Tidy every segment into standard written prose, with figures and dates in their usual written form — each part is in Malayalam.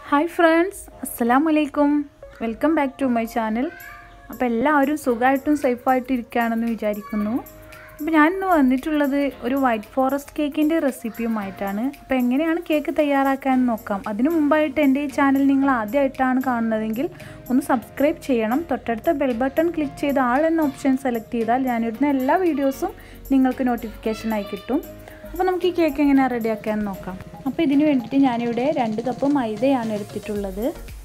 Hi friends, Assalamualaikum. Welcome back to my channel. അപ്പോൾ എല്ലാവരും സുഖമായിട്ടും സേഫായിട്ടും ഇരിക്കുകയാണെന്ന് വിചാരിക്കുന്നു. അപ്പോൾ ഞാനിന്ന് വന്നിട്ടുള്ളത് ഒരു വൈറ്റ് ഫോറസ്റ്റ് കേക്കിൻ്റെ റെസിപ്പിയുമായിട്ടാണ്. അപ്പോൾ എങ്ങനെയാണ് കേക്ക് തയ്യാറാക്കാൻ നോക്കാം. അതിനു മുമ്പായിട്ട് എൻ്റെ ഈ ചാനൽ നിങ്ങൾ ആദ്യമായിട്ടാണ് കാണുന്നതെങ്കിൽ ഒന്ന് സബ്സ്ക്രൈബ് ചെയ്യണം. തൊട്ടടുത്ത ബെൽ ബട്ടൺ ക്ലിക്ക് ചെയ്ത് ആൾ എന്ന ഓപ്ഷൻ സെലക്ട് ചെയ്താൽ ഞാനിടുന്ന എല്ലാ വീഡിയോസും നിങ്ങൾക്ക് നോട്ടിഫിക്കേഷനായി കിട്ടും. അപ്പോൾ നമുക്ക് ഈ കേക്ക് എങ്ങനെ റെഡിയാക്കാൻ നോക്കാം. അപ്പോൾ ഇതിനു വേണ്ടിയിട്ട് ഞാനിവിടെ 2 കപ്പ് മൈദയാണ് എടുത്തിട്ടുള്ളത്.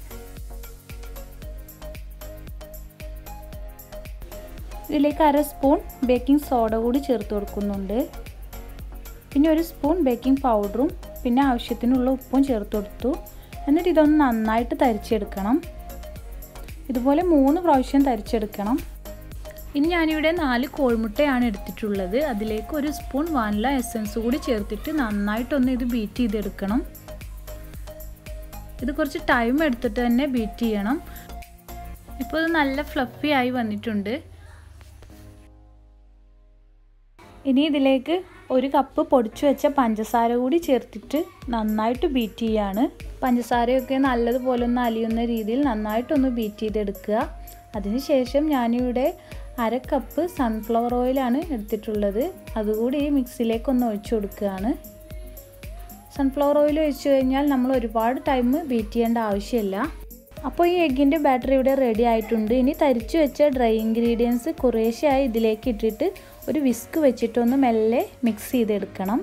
ഇതിലേക്ക് 1/2 സ്പൂൺ ബേക്കിംഗ് സോഡ കൂടി ചേർത്ത് കൊടുക്കുന്നുണ്ട്. പിന്നെ 1 സ്പൂൺ ബേക്കിംഗ് പൗഡറും പിന്നെ ആവശ്യത്തിനുള്ള ഉപ്പും ചേർത്ത് കൊടുത്തു. എന്നിട്ട് ഇതൊന്ന് നന്നായിട്ട് തരിച്ചെടുക്കണം. ഇതുപോലെ 3 പ്രാവശ്യം തരിച്ചെടുക്കണം. ഇനി ഞാനിവിടെ 4 കോഴിമുട്ടയാണ് എടുത്തിട്ടുള്ളത്. അതിലേക്ക് 1 സ്പൂൺ വാനില എസൻസ് കൂടി ചേർത്തിട്ട് നന്നായിട്ടൊന്ന് ഇത് ബീറ്റ് ചെയ്തെടുക്കണം. ഇത് കുറച്ച് ടൈം എടുത്തിട്ട് തന്നെ ബീറ്റ് ചെയ്യണം. ഇപ്പോൾ ഇത് നല്ല ഫ്ലഫി ആയി വന്നിട്ടുണ്ട്. ഇനി ഇതിലേക്ക് 1 കപ്പ് പൊടിച്ചു വെച്ച പഞ്ചസാര കൂടി ചേർത്തിട്ട് നന്നായിട്ട് ബീറ്റ് ചെയ്യാണ്. പഞ്ചസാരയൊക്കെ നല്ലതുപോലെ ഒന്ന് അലിയുന്ന രീതിയിൽ നന്നായിട്ടൊന്ന് ബീറ്റ് ചെയ്തെടുക്കുക. അതിനുശേഷം ഞാനിവിടെ 1/2 കപ്പ് സൺഫ്ലവർ ഓയിലാണ് എടുത്തിട്ടുള്ളത്. അതുകൂടി ഈ മിക്സിയിലേക്കൊന്ന് ഒഴിച്ചു കൊടുക്കുകയാണ്. സൺഫ്ലവർ ഓയിൽ ഒഴിച്ചു കഴിഞ്ഞാൽ നമ്മൾ ഒരുപാട് ടൈം ബീറ്റ് ചെയ്യേണ്ട ആവശ്യമില്ല. അപ്പോൾ ഈ എഗ്ഗിൻ്റെ ബാറ്റർ ഇവിടെ റെഡി ആയിട്ടുണ്ട്. ഇനി തരിച്ചു വെച്ച ഡ്രൈ ഇൻഗ്രീഡിയൻസ് കുറേശ്ശെയായി ഇതിലേക്ക് ഇട്ടിട്ട് ഒരു വിസ്ക് വെച്ചിട്ടൊന്ന് മെല്ലെ മിക്സ് ചെയ്തെടുക്കണം.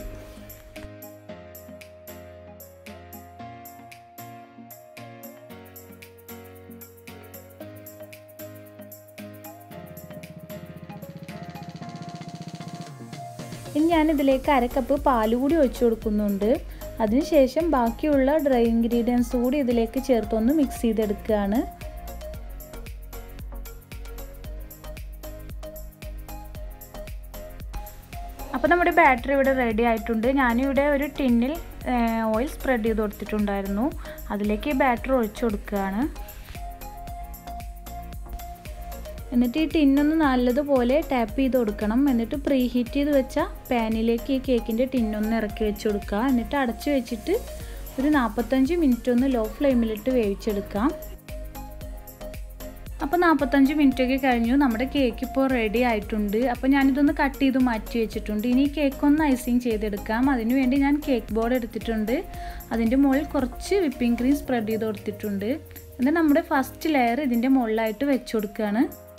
ഇനി ഞാനിതിലേക്ക് 1/2 കപ്പ് പാല് കൂടി ഒഴിച്ചു കൊടുക്കുന്നുണ്ട്. അതിനുശേഷം ബാക്കിയുള്ള ഡ്രൈ ഇൻഗ്രീഡിയൻസ് കൂടി ഇതിലേക്ക് ചേർത്തൊന്ന് മിക്സ് ചെയ്തെടുക്കുകയാണ്. അപ്പോൾ നമ്മുടെ ബാറ്ററി ഇവിടെ റെഡി ആയിട്ടുണ്ട്. ഞാനിവിടെ ഒരു ടിന്നിൽ ഓയിൽ സ്പ്രെഡ് ചെയ്ത് കൊടുത്തിട്ടുണ്ടായിരുന്നു. അതിലേക്ക് ഈ ബാറ്റർ ഒഴിച്ചു കൊടുക്കുകയാണ്. എന്നിട്ട് ഈ ടിന്നൊന്ന് നല്ലതുപോലെ ടാപ്പ് ചെയ്ത് കൊടുക്കണം. എന്നിട്ട് പ്രീ ഹീറ്റ് ചെയ്ത് വെച്ച പാനിലേക്ക് ഈ കേക്കിൻ്റെ ടിന്നൊന്ന് ഇറക്കി വെച്ച് കൊടുക്കുക. എന്നിട്ട് അടച്ചു വെച്ചിട്ട് ഒരു 45 മിനിറ്റ് ഒന്ന് ലോ ഫ്ലെയിമിലിട്ട് വേവിച്ചെടുക്കാം. അപ്പോൾ 45 മിനിറ്റൊക്കെ കഴിഞ്ഞു. നമ്മുടെ കേക്ക് ഇപ്പോൾ റെഡി ആയിട്ടുണ്ട്. അപ്പോൾ ഞാനിതൊന്ന് കട്ട് ചെയ്ത് മാറ്റി വെച്ചിട്ടുണ്ട്. ഇനി കേക്കൊന്ന് ഐസിങ് ചെയ്തെടുക്കാം. അതിനുവേണ്ടി ഞാൻ കേക്ക് ബോർഡ് എടുത്തിട്ടുണ്ട്. അതിൻ്റെ മുകളിൽ കുറച്ച് വിപ്പിംഗ് ക്രീം സ്പ്രെഡ് ചെയ്ത് കൊടുത്തിട്ടുണ്ട്. എന്നിട്ട് നമ്മുടെ ഫസ്റ്റ് ലെയർ ഇതിൻ്റെ മുകളിലായിട്ട് വെച്ച് കൊടുക്കുകയാണ്.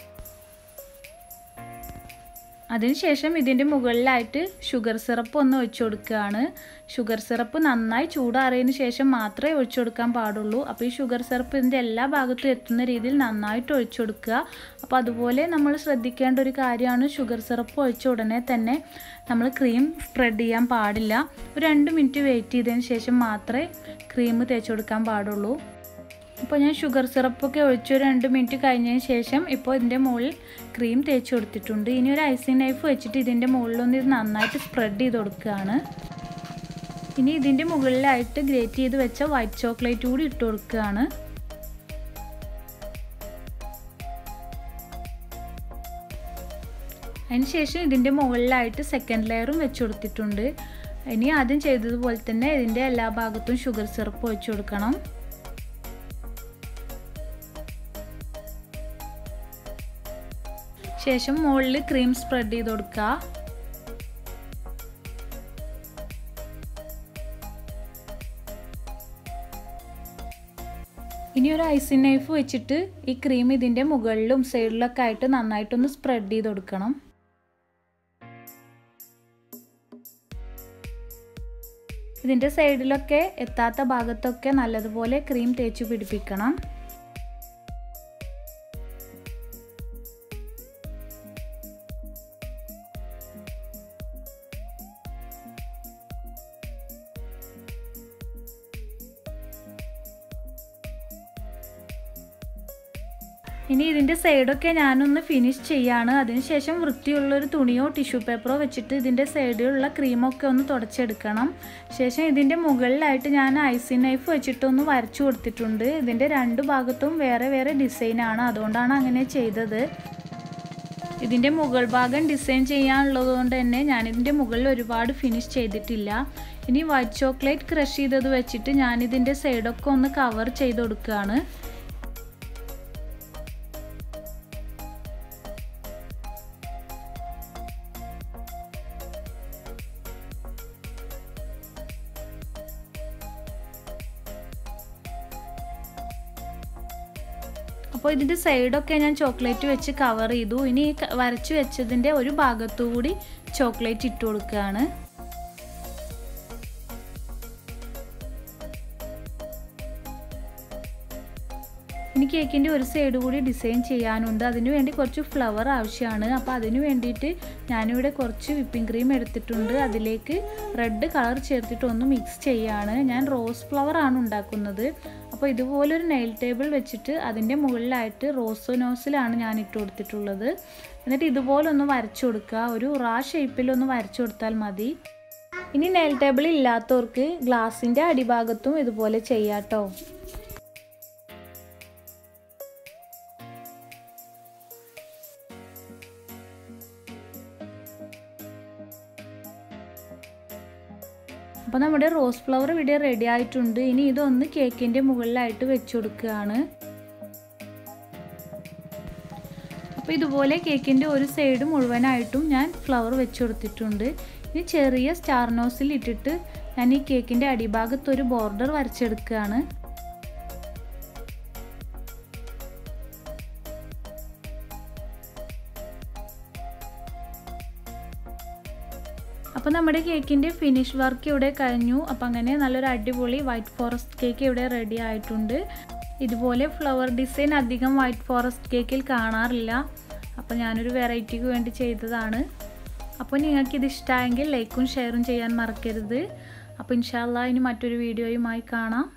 അതിനുശേഷം ഇതിൻ്റെ മുകളിലായിട്ട് ഷുഗർ സിറപ്പ് ഒന്ന് ഒഴിച്ചു കൊടുക്കുകയാണ്. ഷുഗർ സിറപ്പ് നന്നായി ചൂടാറിയതിന് ശേഷം മാത്രമേ ഒഴിച്ചു കൊടുക്കാൻ പാടുള്ളൂ. അപ്പോൾ ഈ ഷുഗർ സിറപ്പ് ഇതിൻ്റെ എല്ലാ ഭാഗത്തും എത്തുന്ന രീതിയിൽ നന്നായിട്ട് ഒഴിച്ചു കൊടുക്കുക. അപ്പോൾ അതുപോലെ നമ്മൾ ശ്രദ്ധിക്കേണ്ട ഒരു കാര്യമാണ്, ഷുഗർ സിറപ്പ് ഒഴിച്ച ഉടനെ തന്നെ നമ്മൾ ക്രീം സ്പ്രെഡ് ചെയ്യാൻ പാടില്ല. ഒരു 2 മിനിറ്റ് വെയിറ്റ് ചെയ്തതിന് ശേഷം മാത്രമേ ക്രീം തേച്ച് കൊടുക്കാൻ പാടുള്ളൂ. ഇപ്പോൾ ഞാൻ ഷുഗർ സിറപ്പൊക്കെ ഒഴിച്ച് 2 മിനിറ്റ് കഴിഞ്ഞതിന് ശേഷം ഇപ്പോൾ ഇതിൻ്റെ മുകളിൽ ക്രീം തേച്ച് കൊടുത്തിട്ടുണ്ട്. ഇനി ഒരു ഐസിങ് നൈഫ് വെച്ചിട്ട് ഇതിൻ്റെ മുകളിലൊന്ന് ഇത് നന്നായിട്ട് സ്പ്രെഡ് ചെയ്ത് കൊടുക്കുകയാണ്. ഇനി ഇതിൻ്റെ മുകളിലായിട്ട് ഗ്രേറ്റ് ചെയ്ത് വെച്ച വൈറ്റ് ചോക്ലേറ്റ് കൂടി ഇട്ട് കൊടുക്കുകയാണ്. അതിനുശേഷം ഇതിൻ്റെ മുകളിലായിട്ട് സെക്കൻഡ് ലെയറും വെച്ച് കൊടുത്തിട്ടുണ്ട്. ഇനി ആദ്യം ചെയ്തതുപോലെ തന്നെ ഇതിൻ്റെ എല്ലാ ഭാഗത്തും ഷുഗർ സിറപ്പ് ഒഴിച്ച് കൊടുക്കണം. ശേഷം മുകളിൽ ക്രീം സ്പ്രെഡ് ചെയ്ത് കൊടുക്കുക. ഇനി ഒരു ഐസിങ് നൈഫ് വെച്ചിട്ട് ഈ ക്രീം ഇതിൻ്റെ മുകളിലും സൈഡിലൊക്കെ ആയിട്ട് നന്നായിട്ടൊന്ന് സ്പ്രെഡ് ചെയ്ത് കൊടുക്കണം. ഇതിൻ്റെ സൈഡിലൊക്കെ എത്താത്ത ഭാഗത്തൊക്കെ നല്ലതുപോലെ ക്രീം തേച്ച് പിടിപ്പിക്കണം. ഇനി ഇതിൻ്റെ സൈഡൊക്കെ ഞാനൊന്ന് ഫിനിഷ് ചെയ്യാണ്. അതിനുശേഷം വൃത്തിയുള്ളൊരു തുണിയോ ടിഷ്യൂ പേപ്പറോ വെച്ചിട്ട് ഇതിൻ്റെ സൈഡിലുള്ള ക്രീമൊക്കെ ഒന്ന് തുടച്ചെടുക്കണം. ശേഷം ഇതിൻ്റെ മുകളിലായിട്ട് ഞാൻ ഐസിങ് നൈഫ് വെച്ചിട്ടൊന്ന് വരച്ചു കൊടുത്തിട്ടുണ്ട്. ഇതിൻ്റെ 2 ഭാഗത്തും വേറെ വേറെ ഡിസൈനാണ്, അതുകൊണ്ടാണ് അങ്ങനെ ചെയ്തത്. ഇതിൻ്റെ മുകൾ ഭാഗം ഡിസൈൻ ചെയ്യാനുള്ളത് കൊണ്ട് തന്നെ ഞാനിതിൻ്റെ മുകളിൽ ഒരുപാട് ഫിനിഷ് ചെയ്തിട്ടില്ല. ഇനി വൈറ്റ് ചോക്ലേറ്റ് ക്രഷ് ചെയ്തത് വെച്ചിട്ട് ഞാനിതിൻ്റെ സൈഡൊക്കെ ഒന്ന് കവർ ചെയ്ത് കൊടുക്കുകയാണ്. അപ്പോൾ ഇതിൻ്റെ സൈഡൊക്കെ ഞാൻ ചോക്ലേറ്റ് വെച്ച് കവർ ചെയ്തു. ഇനി വരച്ചു വെച്ചതിൻ്റെ ഒരു ഭാഗത്തു കൂടി ചോക്ലേറ്റ് ഇട്ട് കൊടുക്കുകയാണ്. ഇനി കേക്കിൻ്റെ ഒരു സൈഡ് കൂടി ഡിസൈൻ ചെയ്യാനുണ്ട്. അതിനു വേണ്ടി കുറച്ച് ഫ്ലവർ ആവശ്യമാണ്. അപ്പോൾ അതിനു വേണ്ടിയിട്ട് ഞാനിവിടെ കുറച്ച് വിപ്പിംഗ് ക്രീം എടുത്തിട്ടുണ്ട്. അതിലേക്ക് റെഡ് കളർ ചേർത്തിട്ട് ഒന്ന് മിക്സ് ചെയ്യുകയാണ്. ഞാൻ റോസ് ഫ്ലവർ ആണ് ഉണ്ടാക്കുന്നത്. അപ്പോൾ ഇതുപോലൊരു നെയിൽ ടേബിൾ വെച്ചിട്ട് അതിൻ്റെ മുകളിലായിട്ട് റോസ് നോസിലാണ് ഞാൻ ഇട്ട് കൊടുത്തിട്ടുള്ളത്. എന്നിട്ട് ഇതുപോലെ ഒന്ന് വരച്ചു കൊടുക്കുക. ഒരു ഷേപ്പിലൊന്ന് വരച്ചു കൊടുത്താൽ മതി. ഇനി നെയിൽ ടേബിൾ ഇല്ലാത്തവർക്ക് ഗ്ലാസിൻ്റെ അടിഭാഗത്തും ഇതുപോലെ ചെയ്യാം കേട്ടോ. അപ്പോൾ നമ്മുടെ റോസ് ഫ്ലവർ ഇവിടെ റെഡി ആയിട്ടുണ്ട്. ഇനി ഇതൊന്ന് കേക്കിൻ്റെ മുകളിലായിട്ട് വെച്ച് കൊടുക്കുകയാണ്. അപ്പോൾ ഇതുപോലെ കേക്കിൻ്റെ ഒരു സൈഡ് മുഴുവനായിട്ടും ഞാൻ ഫ്ലവർ വെച്ച് കൊടുത്തിട്ടുണ്ട്. ഇനി ചെറിയ സ്റ്റാർ നോസിൽ ഇട്ടിട്ട് ഞാൻ ഈ കേക്കിൻ്റെ അടിഭാഗത്ത് ഒരു ബോർഡർ വരച്ചെടുക്കുകയാണ്. അപ്പോൾ നമ്മുടെ കേക്കിൻ്റെ ഫിനിഷ് വർക്ക് ഇവിടെ കഴിഞ്ഞു. അപ്പോൾ അങ്ങനെ നല്ലൊരു അടിപൊളി വൈറ്റ് ഫോറസ്റ്റ് കേക്ക് ഇവിടെ റെഡി ആയിട്ടുണ്ട്. ഇതുപോലെ ഫ്ലവർ ഡിസൈൻ അധികം വൈറ്റ് ഫോറസ്റ്റ് കേക്കിൽ കാണാറില്ല. അപ്പോൾ ഞാനൊരു വെറൈറ്റിക്ക് വേണ്ടി ചെയ്തതാണ്. അപ്പോൾ നിങ്ങൾക്കിത് ഇഷ്ടമായെങ്കിൽ ലൈക്കും ഷെയറും ചെയ്യാൻ മറക്കരുത്. അപ്പോൾ ഇൻഷാ അല്ലാഹ് ഇനി മറ്റൊരു വീഡിയോയുമായി കാണാം.